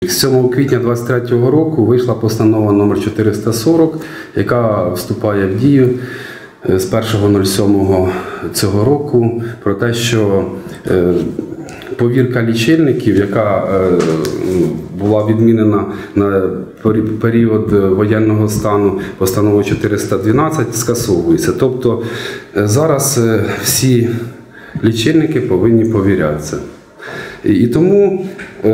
7 квітня 2023 року вийшла постанова номер 440, яка вступає в дію з 1.07 цього року про те, що повірка лічильників, яка була відмінена на період воєнного стану постановою 412, скасовується. Тобто зараз всі лічильники повинні повірятися. І тому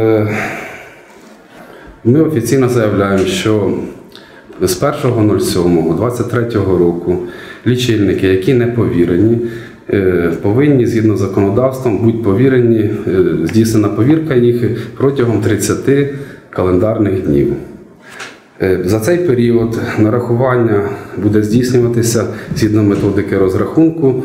ми офіційно заявляємо, що з 1.07.23 року лічильники, які не повірені, повинні, згідно з законодавством, бути повірені, здійснена повірка їх протягом 30 календарних днів. За цей період нарахування буде здійснюватися згідно методики розрахунку.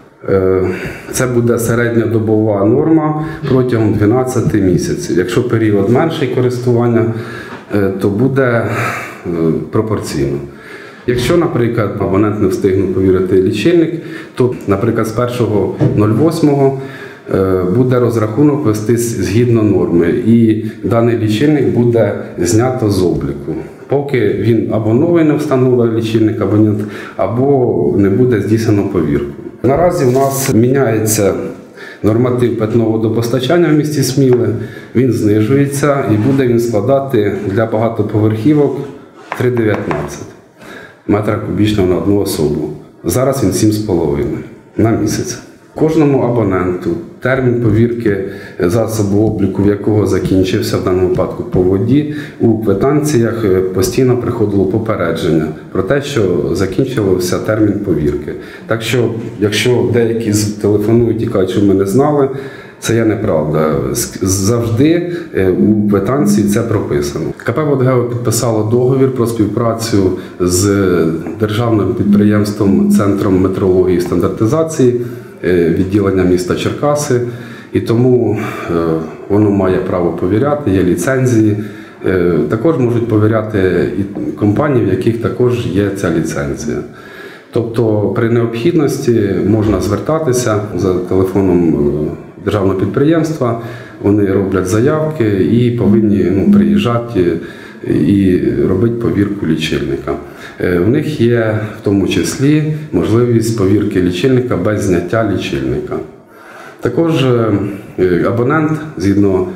Це буде середньодобова норма протягом 12 місяців. Якщо період менший користування, то буде пропорційно. Якщо, наприклад, абонент не встигне повірити лічильник, то, наприклад, з 1.08 буде розрахунок вестись згідно норми, і даний лічильник буде знято з обліку, поки він або новий не встановив лічильник абонент, або не буде здійснено повірку. Наразі у нас міняється норматив питного водопостачання в місті Сміле, він знижується і буде він складати для багатоповерхівок 3,19 метра кубічного на одну особу. Зараз він 7,5 на місяць. Кожному абоненту термін повірки засобу обліку, в якого закінчився, в даному випадку по воді, у квитанціях постійно приходило попередження про те, що закінчився термін повірки. Так що, якщо деякі телефонують і кажуть, що ми не знали, це є неправда. Завжди у квитанції це прописано. КП «Водгео» підписало договір про співпрацю з державним підприємством Центром метрології і стандартизації відділення міста Черкаси, і тому воно має право повіряти, є ліцензії. Також можуть повіряти і компанії, в яких також є ця ліцензія. Тобто при необхідності можна звертатися за телефоном державного підприємства, вони роблять заявки і повинні приїжджати і робити повірку лічильника. В них є в тому числі можливість повірки лічильника без зняття лічильника. Також абонент, згідно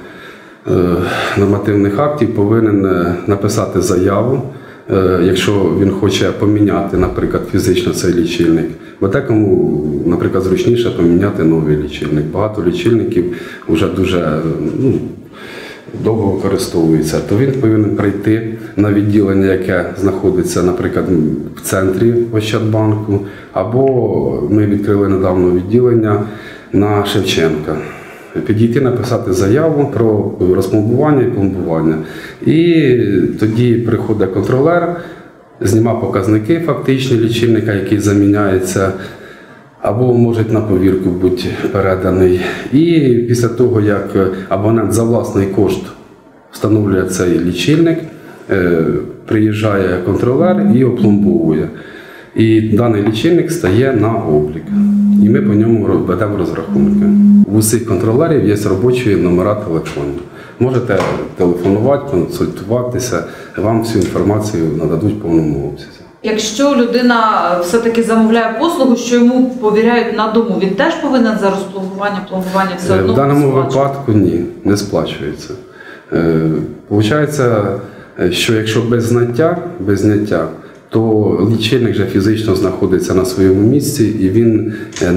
нормативних актів, повинен написати заяву, якщо він хоче поміняти, наприклад, фізично цей лічильник. Бо декому, наприклад, зручніше поміняти новий лічильник. Багато лічильників вже дуже довго використовується, то він повинен прийти на відділення, яке знаходиться, наприклад, в центрі Ощадбанку, або ми відкрили недавно відділення на Шевченка. Підійти, написати заяву про розпломбування і пломбування. І тоді приходить контролер, знімає показники фактичні лічильника, який заміняється, або може на повірку бути переданий. І після того, як абонент за власний кошт встановлює цей лічильник, приїжджає контролер і опломбовує. І даний лічильник стає на облік. І ми по ньому ведемо розрахунки. У усіх контролерів є робочі номера телефонів. Можете телефонувати, консультуватися, вам всю інформацію нададуть в повному обсязі. Якщо людина все-таки замовляє послугу, що йому повіряють на дому, він теж повинен за розпломбування, пломбування все одно сплачувати? В даному випадку ні, не сплачується. Получається, що якщо без зняття, то лічильник вже фізично знаходиться на своєму місці і він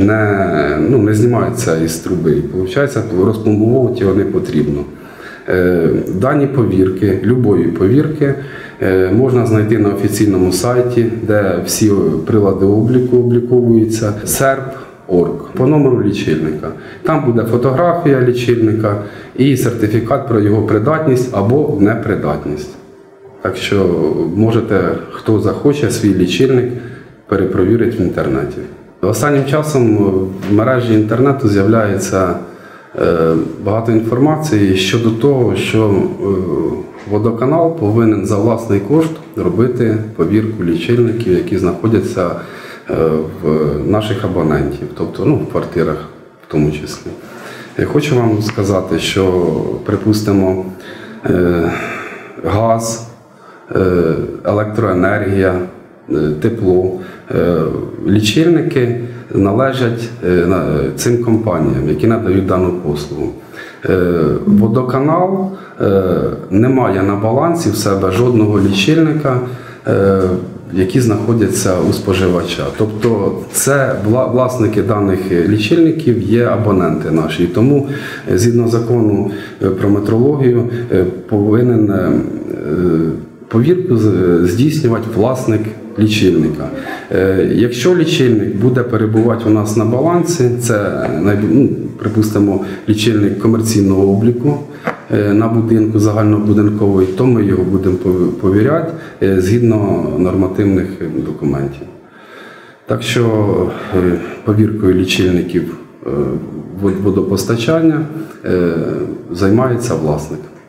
не знімається із труби. Получається, розпломбовувати його не потрібно. Дані повірки, любої повірки, можна знайти на офіційному сайті, де всі прилади обліку обліковуються, serp.org, по номеру лічильника. Там буде фотографія лічильника і сертифікат про його придатність або непридатність. Так що можете, хто захоче, свій лічильник перепровірити в інтернеті. Останнім часом в мережі інтернету з'являється багато інформації щодо того, що водоканал повинен за власний кошт робити повірку лічильників, які знаходяться в наших абонентів, тобто в квартирах в тому числі. Я хочу вам сказати, що, припустимо, газ, електроенергія, тепло. Лічильники належать цим компаніям, які надають дану послугу. Водоканал не має на балансі в себе жодного лічильника, які знаходяться у споживача. Тобто це власники даних лічильників є абоненти наші. Тому згідно закону про метрологію повинен повірку здійснювати власник лічильника. Якщо лічильник буде перебувати у нас на балансі, це, припустимо, лічильник комерційного обліку на будинку загальнобудинковий, то ми його будемо повіряти згідно нормативних документів. Так що повіркою лічильників водопостачання займається власник.